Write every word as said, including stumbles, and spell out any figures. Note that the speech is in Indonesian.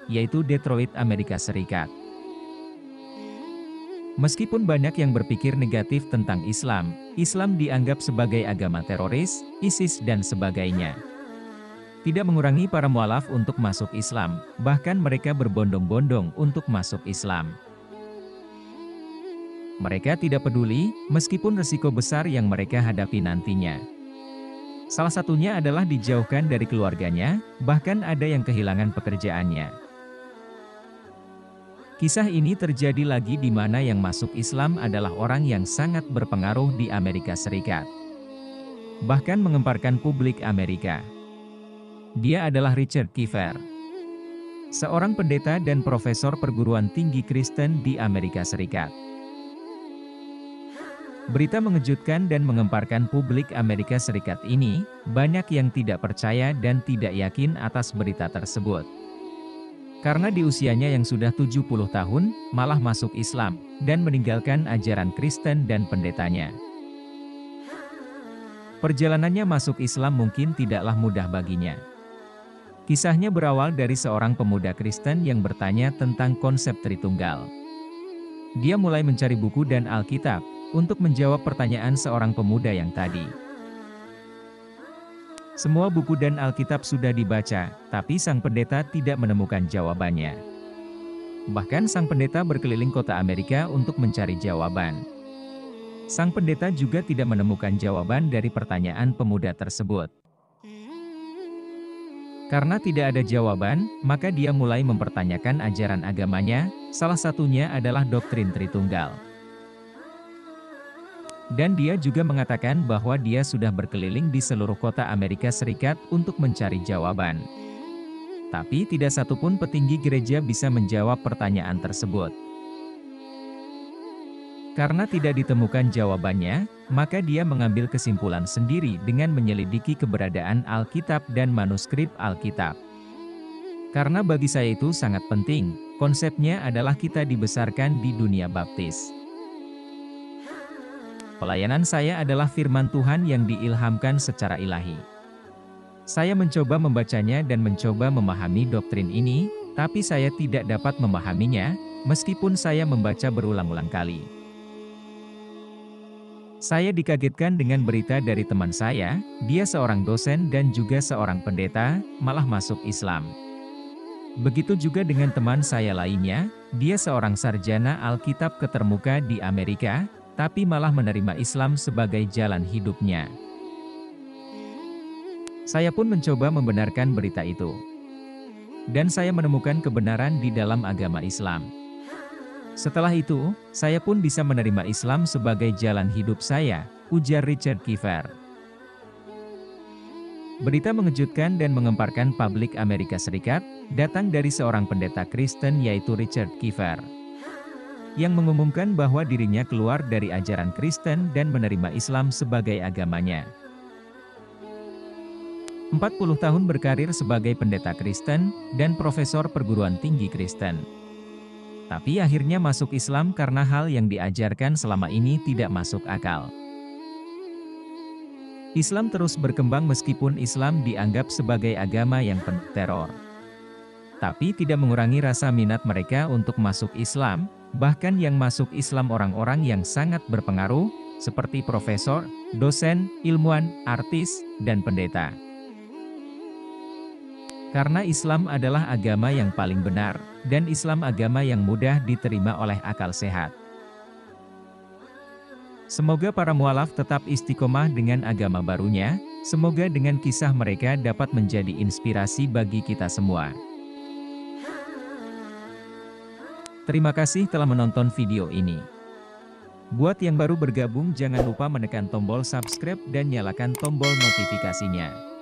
yaitu Detroit, Amerika Serikat. Meskipun banyak yang berpikir negatif tentang Islam, Islam dianggap sebagai agama teroris, ISIS dan sebagainya. Tidak mengurangi para mualaf untuk masuk Islam, bahkan mereka berbondong-bondong untuk masuk Islam. Mereka tidak peduli, meskipun risiko besar yang mereka hadapi nantinya. Salah satunya adalah dijauhkan dari keluarganya, bahkan ada yang kehilangan pekerjaannya. Kisah ini terjadi lagi di mana yang masuk Islam adalah orang yang sangat berpengaruh di Amerika Serikat. Bahkan mengemparkan publik Amerika. Dia adalah Richard Kiefer. Seorang pendeta dan profesor perguruan tinggi Kristen di Amerika Serikat. Berita mengejutkan dan mengemparkan publik Amerika Serikat ini, banyak yang tidak percaya dan tidak yakin atas berita tersebut. Karena di usianya yang sudah tujuh puluh tahun, malah masuk Islam, dan meninggalkan ajaran Kristen dan pendetanya. Perjalanannya masuk Islam mungkin tidaklah mudah baginya. Kisahnya berawal dari seorang pemuda Kristen yang bertanya tentang konsep Tritunggal. Dia mulai mencari buku dan Alkitab, untuk menjawab pertanyaan seorang pemuda yang tadi. Semua buku dan Alkitab sudah dibaca, tapi sang pendeta tidak menemukan jawabannya. Bahkan sang pendeta berkeliling kota Amerika untuk mencari jawaban. Sang pendeta juga tidak menemukan jawaban dari pertanyaan pemuda tersebut. Karena tidak ada jawaban, maka dia mulai mempertanyakan ajaran agamanya, salah satunya adalah doktrin Tritunggal. Dan dia juga mengatakan bahwa dia sudah berkeliling di seluruh kota Amerika Serikat untuk mencari jawaban. Tapi tidak satupun petinggi gereja bisa menjawab pertanyaan tersebut. Karena tidak ditemukan jawabannya, maka dia mengambil kesimpulan sendiri dengan menyelidiki keberadaan Alkitab dan manuskrip Alkitab. Karena bagi saya itu sangat penting, konsepnya adalah kita dibesarkan di dunia baptis. Pelayanan saya adalah firman Tuhan yang diilhamkan secara ilahi. Saya mencoba membacanya dan mencoba memahami doktrin ini, tapi saya tidak dapat memahaminya, meskipun saya membaca berulang-ulang kali. Saya dikagetkan dengan berita dari teman saya, dia seorang dosen dan juga seorang pendeta, malah masuk Islam. Begitu juga dengan teman saya lainnya, dia seorang sarjana Alkitab ketermuka di Amerika, tapi malah menerima Islam sebagai jalan hidupnya. Saya pun mencoba membenarkan berita itu. Dan saya menemukan kebenaran di dalam agama Islam. Setelah itu, saya pun bisa menerima Islam sebagai jalan hidup saya, ujar Richard Kiefer. Berita mengejutkan dan mengemparkan publik Amerika Serikat, datang dari seorang pendeta Kristen yaitu Richard Kiefer. Yang mengumumkan bahwa dirinya keluar dari ajaran Kristen dan menerima Islam sebagai agamanya. empat puluh tahun berkarir sebagai pendeta Kristen, dan profesor perguruan tinggi Kristen. Tapi akhirnya masuk Islam karena hal yang diajarkan selama ini tidak masuk akal. Islam terus berkembang meskipun Islam dianggap sebagai agama yang penuh teror. Tapi tidak mengurangi rasa minat mereka untuk masuk Islam. Bahkan yang masuk Islam orang-orang yang sangat berpengaruh, seperti profesor, dosen, ilmuwan, artis, dan pendeta. Karena Islam adalah agama yang paling benar, dan Islam agama yang mudah diterima oleh akal sehat. Semoga para mualaf tetap istiqomah dengan agama barunya, semoga dengan kisah mereka dapat menjadi inspirasi bagi kita semua. Terima kasih telah menonton video ini. Buat yang baru bergabung jangan lupa menekan tombol subscribe dan nyalakan tombol notifikasinya.